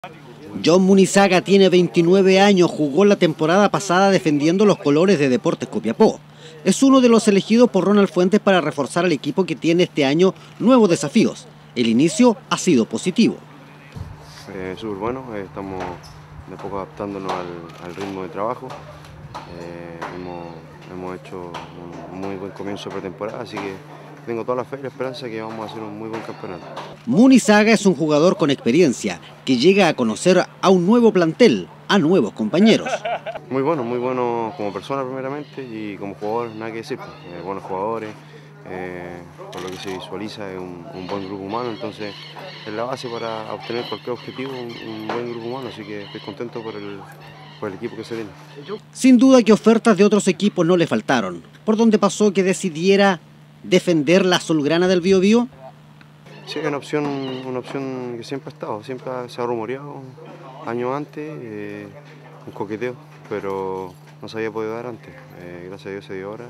John Munizaga tiene 29 años, jugó la temporada pasada defendiendo los colores de Deportes Copiapó. Es uno de los elegidos por Ronald Fuentes para reforzar al equipo que tiene este año nuevos desafíos. El inicio ha sido positivo. Súper bueno, estamos de poco adaptándonos al ritmo de trabajo. Hemos hecho un muy buen comienzo de pretemporada, así que tengo toda la fe y la esperanza de que vamos a hacer un muy buen campeonato. Munizaga es un jugador con experiencia que llega a conocer a un nuevo plantel, a nuevos compañeros. Muy bueno como persona primeramente y como jugador, nada que decir. Buenos jugadores, por lo que se visualiza es un buen grupo humano, entonces es la base para obtener cualquier objetivo, un buen grupo humano, así que estoy contento por el equipo que se tiene. Sin duda que ofertas de otros equipos no le faltaron. ¿Por dónde pasó que decidiera defender la azulgrana del Biobío? Sí, es una opción que siempre ha estado, siempre se ha rumoreado años antes, un coqueteo, pero no se había podido dar antes. Gracias a Dios se dio ahora.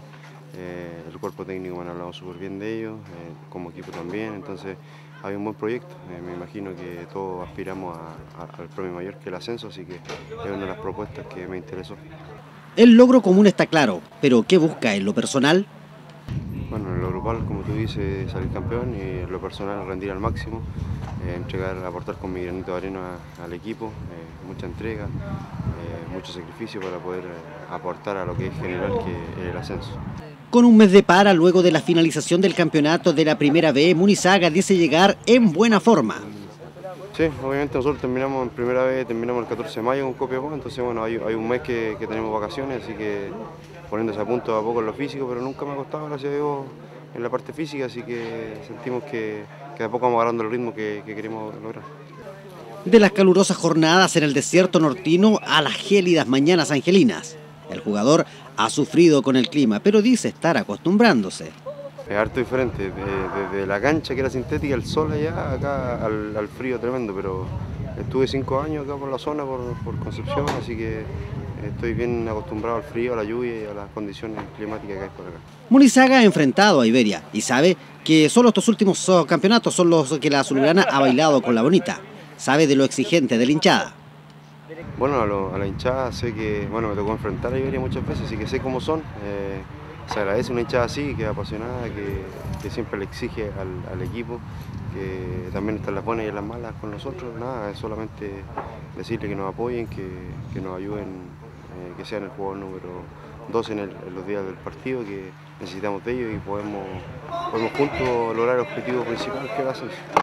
El cuerpo técnico me ha hablado súper bien de ellos, como equipo también, entonces hay un buen proyecto. Me imagino que todos aspiramos al premio mayor, que el ascenso, así que es una de las propuestas que me interesó. El logro común está claro, pero ¿qué busca en lo personal? Bueno, en lo grupal, como tú dices, salir campeón y en lo personal rendir al máximo, aportar con mi granito de arena al equipo, mucha entrega, mucho sacrificio para poder aportar a lo que es general, que es el ascenso. Con un mes de para luego de la finalización del campeonato de la Primera B, Munizaga dice llegar en buena forma. Sí, obviamente nosotros terminamos en Primera B, terminamos el 14 de mayo con Copiapó, entonces bueno, hay un mes que tenemos vacaciones, así que poniéndose a punto a poco en lo físico, pero nunca me ha costado, gracias a Dios, en la parte física, así que sentimos que de a poco vamos agarrando el ritmo que queremos lograr. De las calurosas jornadas en el desierto nortino a las gélidas mañanas angelinas. El jugador ha sufrido con el clima, pero dice estar acostumbrándose. Es harto diferente, desde la cancha que era sintética, el sol allá, acá al frío tremendo, pero estuve 5 años acá por la zona, por Concepción, así que estoy bien acostumbrado al frío, a la lluvia y a las condiciones climáticas que hay por acá. Munizaga ha enfrentado a Iberia y sabe que solo estos últimos campeonatos son los que la azulgrana ha bailado con la bonita. Sabe de lo exigente de la hinchada. Bueno, a la hinchada sé que, bueno, me tocó enfrentar a Iberia muchas veces, así que sé cómo son. Se agradece una hinchada así, que es apasionada, que siempre le exige al equipo, que también está en las buenas y en las malas con nosotros. Nada, es solamente decirle que nos apoyen, que nos ayuden, que sean el jugador número 2 en los días del partido, que necesitamos de ellos y podemos juntos lograr el objetivo principal, que es el ascenso.